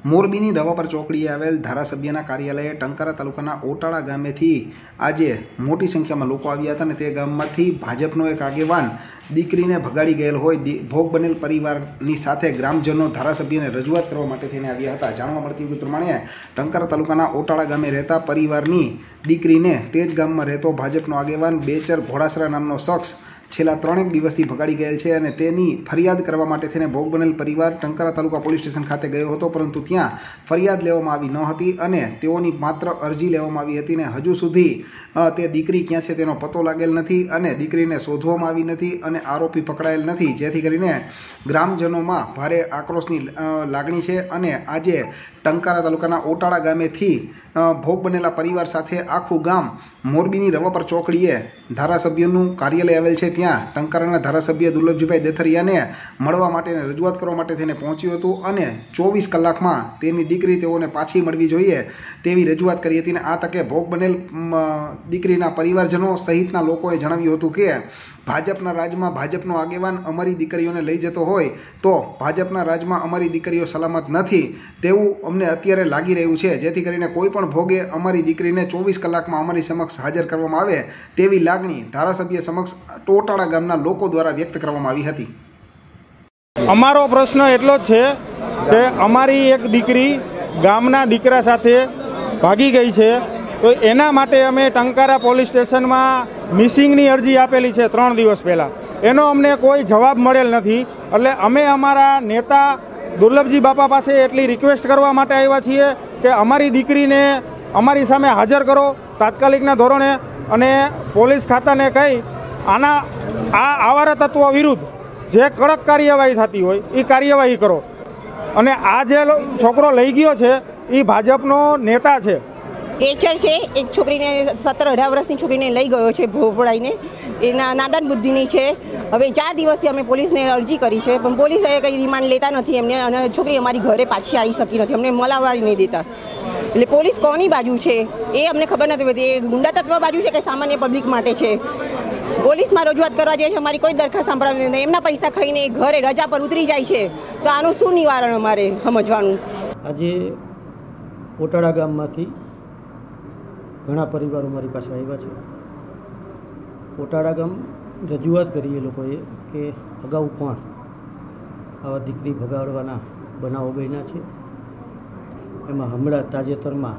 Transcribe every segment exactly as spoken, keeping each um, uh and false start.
મોરબીની રવાપર ચોકડીએ આવેલ ધારાસભ્યના કાર્યાલયે ટંકારા તાલુકાના ઓટાળા ગામેથી આજે મોટી સંખ્યામાં લોકો આવ્યા હતા અને તે ગામમાંથી ભાજપનો એક આગેવાન દીકરીને ભગાડી ગયેલ હોય ભોગ બનેલ પરિવારની સાથે ગ્રામજનો ધારાસભ્યને રજૂઆત કરવા માટે થઈને આવ્યા હતા। જાણવા મળતી વિગત પ્રમાણે ટંકારા તાલુકાના ઓટાળા ગામે રહેતા પરિવારની દીકરીને તે જ ગામમાં રહેતો ભાજપનો આગેવાન બેચર ઘોડાસરા નામનો શખ્સ છેલ્લા ત્રણેક દિવસથી ભગાડી ગયેલ છે અને તેની ફરિયાદ કરવા માટે થઈને ભોગ બનેલ પરિવાર ટંકારા તાલુકા પોલીસ સ્ટેશન ખાતે ગયો હતો, પરંતુ ત્યાં ફરિયાદ લેવામાં આવી ન હતી અને તેઓની માત્ર અરજી લેવામાં આવી હતી અને હજુ સુધી તે દીકરી ક્યાં છે તેનો પતો લાગેલ નથી અને દીકરીને શોધવામાં આવી નથી અને આરોપી પકડાયેલ નથી, જેથી કરીને ગ્રામજનોમાં ભારે આક્રોશની લાગણી છે અને આજે ટંકારા તાલુકાના ઓટાળા ગામેથી ભોગ બનેલા પરિવાર સાથે આખું ગામ મોરબીની રવાપર ચોકડીએ ધારાસભ્યનું કાર્યાલય આવેલ છે ત્યાં ટંકારાના ધારાસભ્ય દુર્લભજીભાઈ દેથરિયાને મળવા માટે રજૂઆત કરવા માટે થઈને પહોંચ્યું હતું અને ચોવીસ કલાકમાં તેની દીકરી તેઓને પાછી મળવી જોઈએ તેવી રજૂઆત કરી હતી અને આ તકે ભોગ બનેલ દીકરીના પરિવારજનો સહિતના લોકોએ જણાવ્યું હતું કે ભાજપના રાજમાં ભાજપનો આગેવાન અમારી દીકરીઓને લઈ જતો હોય તો ભાજપના રાજમાં અમારી દીકરીઓ સલામત નથી તેવું અમને અત્યારે લાગી રહ્યું છે, જેથી કરીને કોઈ પણ ભોગે અમારી દીકરીને ચોવીસ કલાકમાં અમારી સમક્ષ હાજર કરવામાં આવે તેવી લાગણી ધારાસભ્ય સમક્ષ ટોટાળા ગામના લોકો દ્વારા વ્યક્ત કરવામાં આવી હતી। અમારો પ્રશ્ન એટલો જ છે કે અમારી એક દીકરી ગામના દીકરા સાથે ભાગી ગઈ છે, તો એના માટે અમે ટંકારા પોલીસ સ્ટેશનમાં મિસિંગની અરજી આપેલી છે ત્રણ દિવસ પહેલાં, એનો અમને કોઈ જવાબ મળેલ નથી। એટલે અમે અમારા નેતા દુર્લભજી બાપા પાસે એટલી રિક્વેસ્ટ કરવા માટે આવ્યા છીએ કે અમારી દીકરીને અમારી સામે હાજર કરો તાત્કાલિકના ધોરણે અને પોલીસ ખાતાને કહી આના આ આવારા તત્વો વિરુદ્ધ જે કડક કાર્યવાહી થતી હોય એ કાર્યવાહી કરો અને આ જે છોકરો લઈ ગયો છે એ ભાજપનો નેતા છે, કેચર છે, એક છોકરીને સત્તર અઢાર વર્ષની છોકરીને લઈ ગયો છે ભોપડાઈને, એના નાદાન બુદ્ધિની છે। હવે ચાર દિવસથી અમે પોલીસને અરજી કરી છે પણ પોલીસે કંઈ રિમાન્ડ લેતા નથી એમને અને છોકરી અમારી ઘરે પાછી આવી શકી નથી, અમને મલાવવાની નહીં દેતા। એટલે પોલીસ કોની બાજુ છે એ અમને ખબર નથી પડતી, એ ગુંડા તત્વ બાજુ છે કે સામાન્ય પબ્લિક માટે છે। પોલીસમાં રજૂઆત કરવા જાય છે, અમારી કોઈ દરખાસ્ત સાંભળવાની નહીં, એમના પૈસા ખાઈને ઘરે રજા પર ઉતરી જાય છે, તો આનું શું નિવારણ અમારે સમજવાનું। આજે ઓટાળા ગામમાંથી ઘણા પરિવારો મારી પાસે આવ્યા છે। ઓટાળા ગામ રજૂઆત કરી એ લોકોએ કે અગાઉ પણ આવા દીકરી ભગાડવાના બનાવો બન્યા છે, એમાં હમણાં તાજેતરમાં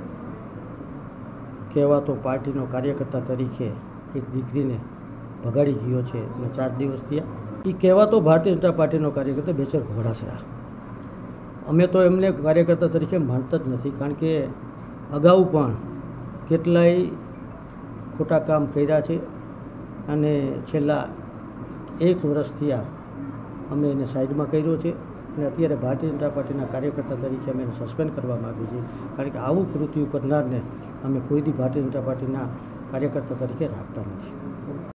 કહેવાતો પાર્ટીનો કાર્યકર્તા તરીકે એક દીકરીને ભગાડી ગયો છે અને ચાર દિવસ થયા। એ કહેવાતો ભારતીય જનતા પાર્ટીનો કાર્યકર્તા બેચર ઘોડાસરા, અમે તો એમને કાર્યકર્તા તરીકે માનતા જ નથી, કારણ કે અગાઉ પણ કેટલાય ખોટા કામ કર્યા છે અને છેલ્લા એક વર્ષથી આ અમે એને સાઈડમાં કર્યો છે અને અત્યારે ભારતીય જનતા પાર્ટીના કાર્યકર્તા તરીકે અમે એને સસ્પેન્ડ કરવા માગીએ છીએ, કારણ કે આવું કૃત્યુ કરનારને અમે કોઈ દી ભારતીય જનતા પાર્ટીના કાર્યકર્તા તરીકે રાખતા નથી।